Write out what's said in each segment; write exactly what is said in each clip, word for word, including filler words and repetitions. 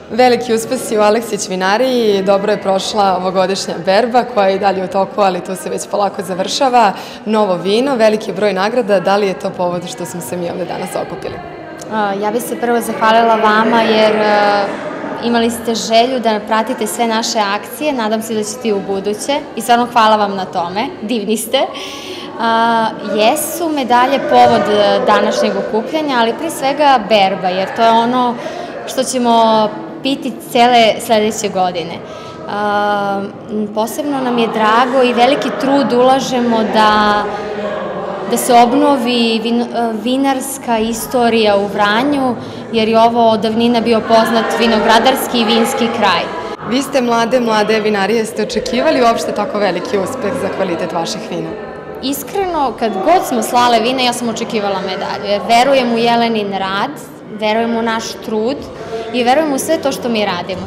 Veliki uspesi u Aleksić vinariji, dobro je prošla ovogodišnja berba koja je i dalje u toku, ali tu se već polako završava. Novo vino, veliki broj nagrada, da li je to povod što smo se mi ovde danas okupili? Ja bih se prvo zahvalila vama jer imali ste želju da pratite sve naše akcije, nadam se da ćete i u buduće i stvarno hvala vam na tome, divni ste. Jesu medalje povod današnjeg okupljanja, ali pre svega berba, jer to je ono što ćemo piti cele sledeće godine. Posebno nam je drago i veliki trud ulažemo da da se obnovi vinarska istorija u Vranju, jer je ovo od davnina bio poznat vinogradarski i vinski kraj. Vi ste mlade, mlade vinarije, ste očekivali uopšte tako veliki uspeh za kvalitet vaših vina? Iskreno, kad god smo slale vina, ja sam očekivala medalju, jer verujem u Jelenin rad, verujem u naš trud i verujem u sve to što mi radimo.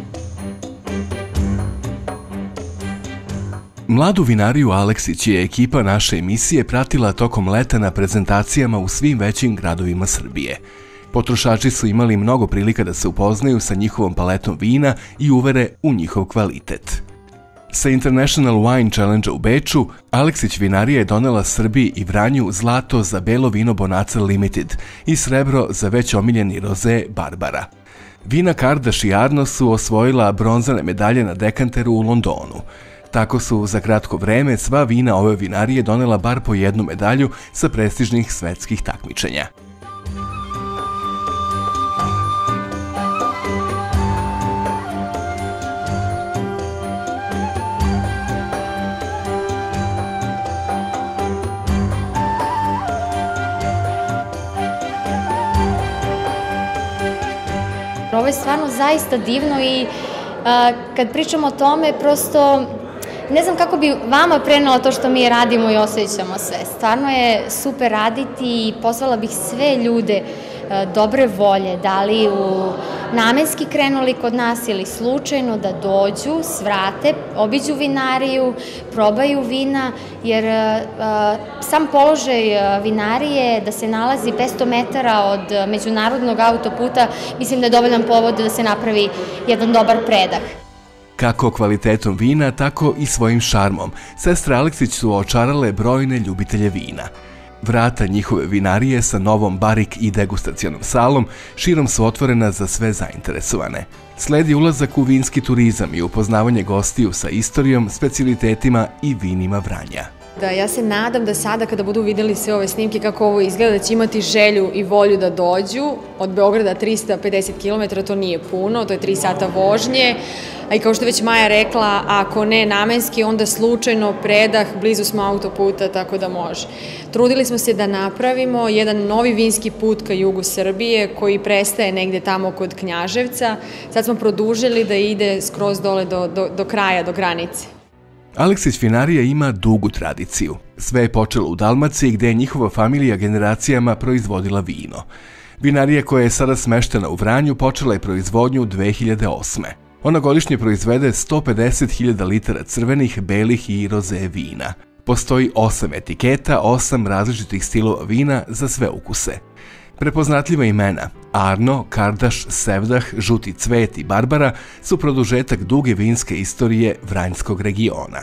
Mladu vinariju Aleksić je ekipa naše emisije pratila tokom leta na prezentacijama u svim većim gradovima Srbije. Potrošači su imali mnogo prilika da se upoznaju sa njihovom paletom vina i uvere u njihov kvalitet. Sa International Wine Challenge u Beču, Aleksić vinarija je donela Srbiji i Vranju zlato za belo vino Bonacar Limited i srebro za već omiljeni roze Barbara. Vina Kardaš i Arno su osvojila bronzane medalje na dekanteru u Londonu. Tako su za kratko vreme sva vina ove vinarije donela bar po jednu medalju sa prestižnih svetskih takmičenja. Ovo je stvarno zaista divno i kad pričamo o tome, prosto ne znam kako bi vama prenela to što mi radimo i osjećamo sve. Stvarno je super raditi i pozvala bih sve ljude dobre volje, da li u namenski krenuli kod nas ili slučajno da dođu, svrate, obiđu vinariju, probaju vina, jer sam položaj vinarije da se nalazi petsto metara od međunarodnog autoputa, mislim da je dovoljan povod da se napravi jedan dobar predah. Kako kvalitetom vina, tako i svojim šarmom, sestre Aleksić su očarale brojne ljubitelje vina. Vrata njihove vinarije sa novom barik i degustacionom salom širom su otvorena za sve zainteresovane. Sledi ulazak u vinski turizam i upoznavanje gostiju sa istorijom, specijalitetima i vinima Vranja. Da, ja se nadam da sada kada budu videli sve ove snimke kako ovo izgleda, da će imati želju i volju da dođu. Od Beograda trista pedeset kilometara, to nije puno, to je tri sata vožnje. A i kao što je već Maja rekla, ako ne namenski, onda slučajno predah, blizu smo autoputa, tako da može. Trudili smo se da napravimo jedan novi vinski put ka jugu Srbije, koji prestaje negde tamo kod Knjaževca. Sad smo produžili da ide skroz dole do, do, do kraja, do granice. Aleksić vinarija ima dugu tradiciju. Sve je počelo u Dalmaciji gde je njihova familija generacijama proizvodila vino. Vinarija koja je sada smeštena u Vranju počela je proizvodnju dve hiljade osme. Ona godišnje proizvede sto pedeset hiljada litara crvenih, belih i roze vina. Postoji osam etiketa, osam različitih stilova vina za sve ukuse. Prepoznatljiva imena Arno, Kardaš, Sevdah, Žuti cvet i Barbara su produžetak duge vinske istorije Vranjskog regiona.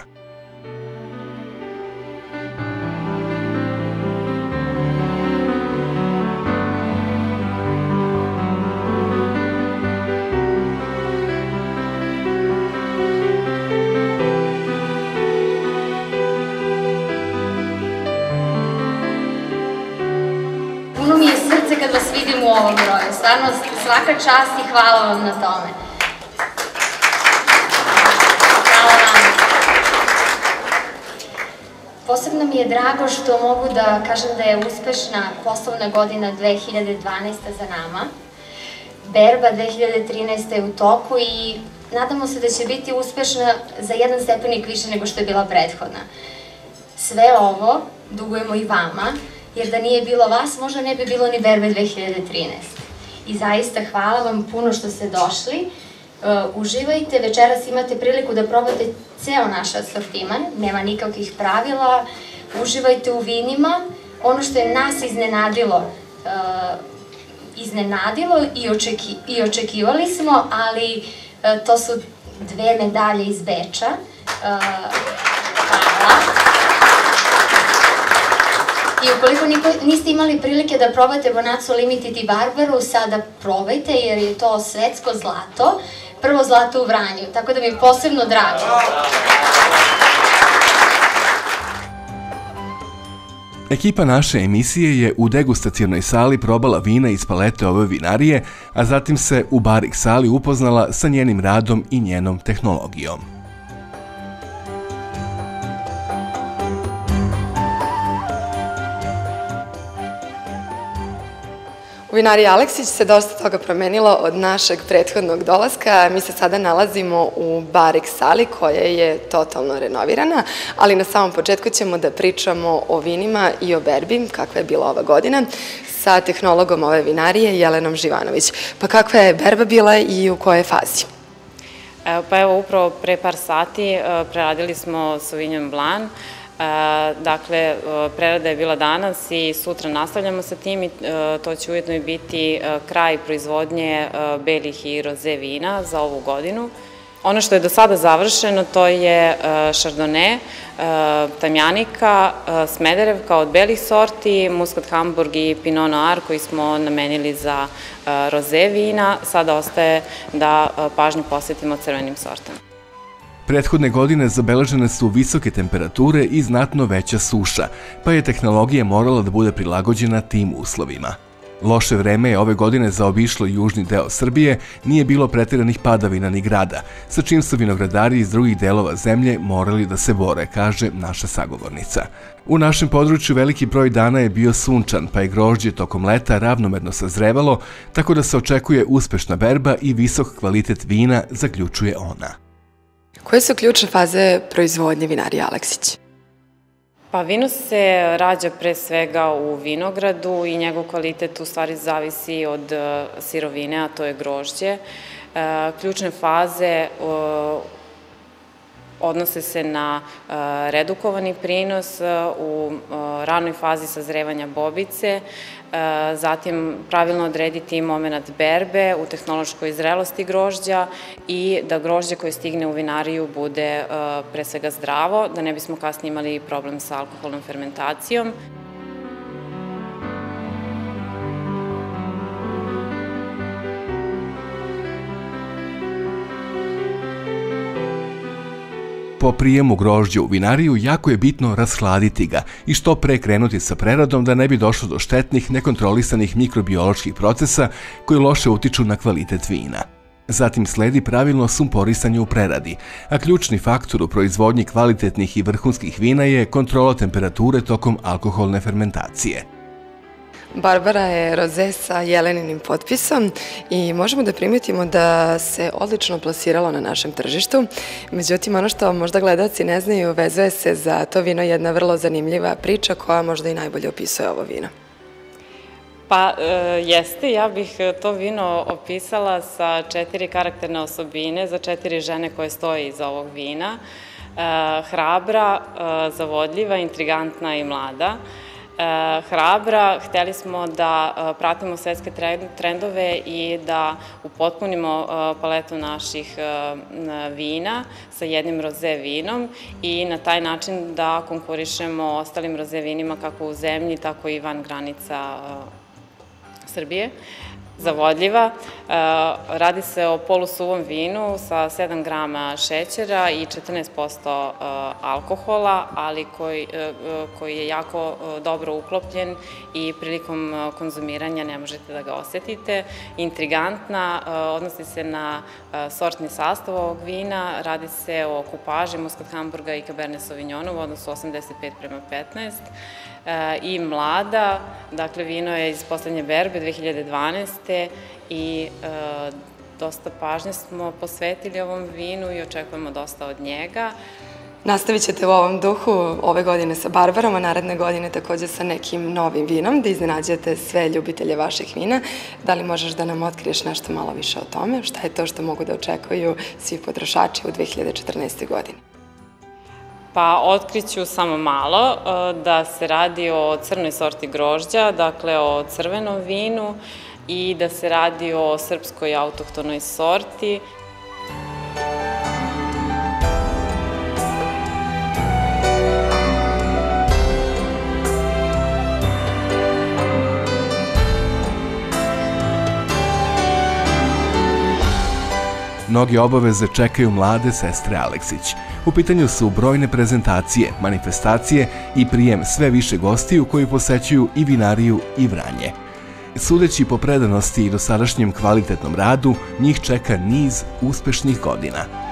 Puno mi je srce kad vas vidim u ovom broju. Stvarno, svaka čast i hvala vam na tome. Hvala vam. Posebno mi je drago što mogu da kažem da je uspešna poslovna godina dve hiljade dvanaesta. za nama. Berba dve hiljade trinaesta. je u toku i nadamo se da će biti uspešna za jedan stepenik više nego što je bila prethodna. Sve ovo dugujemo i vama, jer da nije bilo vas, možda ne bi bilo ni berbe dve hiljade trinaeste. I zaista hvala vam puno što ste došli. Uživajte, večeras imate priliku da probate ceo naš asortiman, nema nikakvih pravila, uživajte u vinima. Ono što je nas iznenadilo iznenadilo i očekivali smo, ali to su dve medalje iz Beča. Hvala. I ukoliko niste imali prilike da probate Bonazzo Limited i Barbaru, sada probajte jer je to svetsko zlato, prvo zlato u Vranju, tako da mi je posebno drago. Ekipa naše emisije je u degustacionoj sali probala vina iz palete ove vinarije, a zatim se u Barik sali upoznala sa njenim radom i njenom tehnologijom. U vinariji Aleksić se dosta toga promenilo od našeg prethodnog dolaska. Mi se sada nalazimo u Barik sali koja je totalno renovirana, ali na samom početku ćemo da pričamo o vinima i o berbi, kakva je bila ova godina, sa tehnologom ove vinarije Jelenom Živanović. Pa kakva je berba bila i u kojoj fazi? Pa evo, upravo pre par sati preradili smo Sauvignon Blanc. Dakle, prerada je bila danas i sutra nastavljamo sa tim i to će ujedno i biti kraj proizvodnje belih i roze vina za ovu godinu. Ono što je do sada završeno to je Chardonnay, Tamjanika, Smederevka od belih sorti, Muscat Hamburg i Pinot Noir koji smo namenili za roze vina. Sada ostaje da pažnju posvetimo crvenim sortama. Prethodne godine zabeležene su visoke temperature i znatno veća suša, pa je tehnologija morala da bude prilagođena tim uslovima. Loše vreme je ove godine zaobišlo južni deo Srbije, nije bilo pretjeranih padavina ni grada, sa čim su vinogradari iz drugih delova zemlje morali da se bore, kaže naša sagovornica. U našem području veliki broj dana je bio sunčan, pa je grožđe tokom leta ravnomerno sazrevalo, tako da se očekuje uspešna berba i visok kvalitet vina, zaključuje ona. Koje su ključne faze proizvodnje vinarije Aleksić? Pa vino se rađa pre svega u vinogradu i njegov kvalitet u stvari zavisi od sirovine, a to je grožđe. Ključne faze odnose se na redukovani prinos u ranoj fazi sazrevanja bobice, zatim pravilno odrediti moment berbe u tehnološkoj zrelosti grožđa i da grožđe koje stigne u vinariju bude pre svega zdravo, da ne bismo kasnije imali problem sa alkoholnom fermentacijom. Po prijemu grožđa u vinariju jako je bitno rashladiti ga i što pre krenuti sa preradom da ne bi došlo do štetnih, nekontrolisanih mikrobioloških procesa koji loše utiču na kvalitet vina. Zatim sledi pravilno sumporisanje u preradi, a ključni faktor u proizvodnji kvalitetnih i vrhunskih vina je kontrola temperature tokom alkoholne fermentacije. Barbara je roze sa Jeleninim potpisom i možemo da primetimo da se odlično plasiralo na našem tržištu. Međutim, ono što možda gledalci ne znaju, vezuje se za to vino jedna vrlo zanimljiva priča koja možda i najbolje opisuje ovo vino. Pa jeste, ja bih to vino opisala sa četiri karakterne osobine za četiri žene koje stoje iza ovog vina. Hrabra, zavodljiva, intrigantna i mlada. Hrabra, hteli smo da pratimo svetske trendove i da upotpunimo paletu naših vina sa jednim roze vinom i na taj način da konkurišemo ostalim roze vinima kako u zemlji, tako i van granica Srbije. Zavodljiva. Radi se o polusuvom vinu sa sedam grama šećera i četrnaest posto alkohola, ali koji je jako dobro uklopljen i prilikom konzumiranja ne možete da ga osetite. Intrigantna, odnosi se na sortni sastav ovog vina, radi se o kupaži Muscat Hamburga i Cabernet Sauvignonu u odnosu osamdeset pet prema petnaest. I mlada, dakle vino je iz poslednje berbe dve hiljade dvanaeste. i dosta pažnje smo posvetili ovom vinu i očekujemo dosta od njega. Nastavit ćete u ovom duhu ove godine sa Barbarom, a naredne godine takođe sa nekim novim vinom, da iznenađujete sve ljubitelje vaših vina. Da li možeš da nam otkriješ nešto malo više o tome? Šta je to što mogu da očekuju svi potrošači u dve hiljade četrnaestoj. godini? Pa otkriću samo malo da se radi o crnoj sorti grožđa, dakle o crvenom vinu i da se radi o srpskoj autohtonoj sorti. Mnoge obaveze čekaju mlade sestre Aleksić. U pitanju su brojne prezentacije, manifestacije i prijem sve više gostiju koji posećuju i vinariju i Vranje. Sudeći po predanosti i dosadašnjem kvalitetnom radu, njih čeka niz uspešnih godina.